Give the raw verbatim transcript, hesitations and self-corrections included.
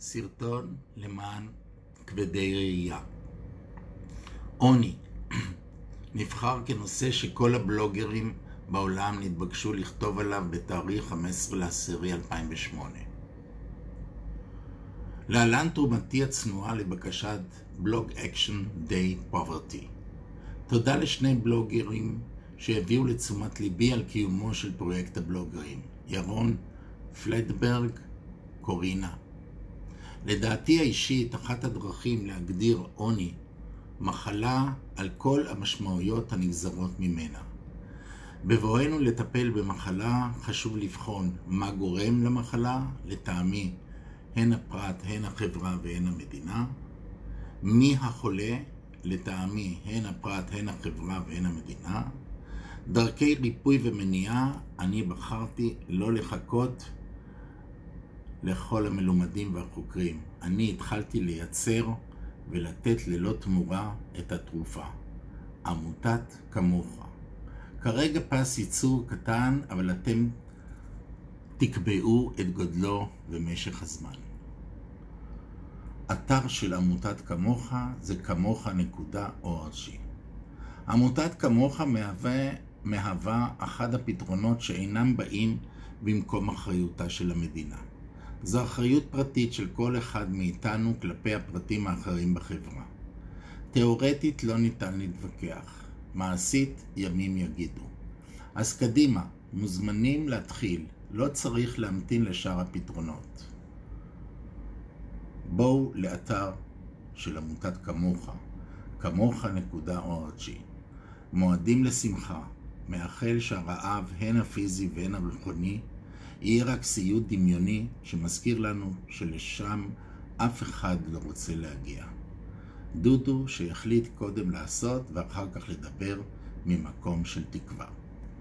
סרטון למען כבדי ראייה. עוני נבחר כנושא שכל הבלוגרים בעולם נתבקשו לכתוב עליו בתאריך חמישה עשר לאוקטובר אלפיים ושמונה. להלן תרומתי הצנועה לבקשת בלוג אקשן דיי פוברטי. תודה לשני בלוגרים שהביאו לתשומת ליבי על קיומו של פרויקט הבלוגרים, ירון פלדברג, קורינה. לדעתי האישית, אחת הדרכים להגדיר עוני, מחלה על כל המשמעויות הנגזרות ממנה. בבואנו לטפל במחלה, חשוב לבחון מה גורם למחלה, לטעמי, הן הפרט, הן החברה והן המדינה. מי החולה, לטעמי, הן הפרט, הן החברה והן המדינה. דרכי ריפוי ומניעה, אני בחרתי לא לחכות לכל המלומדים והחוקרים. אני התחלתי לייצר ולתת ללא תמורה את התרופה. עמותת כמוך. כרגע פס ייצור קטן, אבל אתם תקבעו את גודלו ומשך הזמן. אתר של עמותת כמוך זה כמוך נקודה או אר ג'י. עמותת כמוך מהווה, מהווה אחד הפתרונות שאינם באים במקום אחריותה של המדינה. זו אחריות פרטית של כל אחד מאיתנו כלפי הפרטים האחרים בחברה. תיאורטית לא ניתן להתווכח, מעשית ימים יגידו. אז קדימה, מוזמנים להתחיל, לא צריך להמתין לשאר הפתרונות. בואו לאתר של עמותת כמוך, כמוך נקודה או אר ג'י. מועדים לשמחה, מאחל שהרעב הן הפיזי והן הרוחני יהיה רק סיוט דמיוני שמזכיר לנו שלשם אף אחד לא רוצה להגיע. דודו שיחליט קודם לעשות ואחר כך לדבר ממקום של תקווה.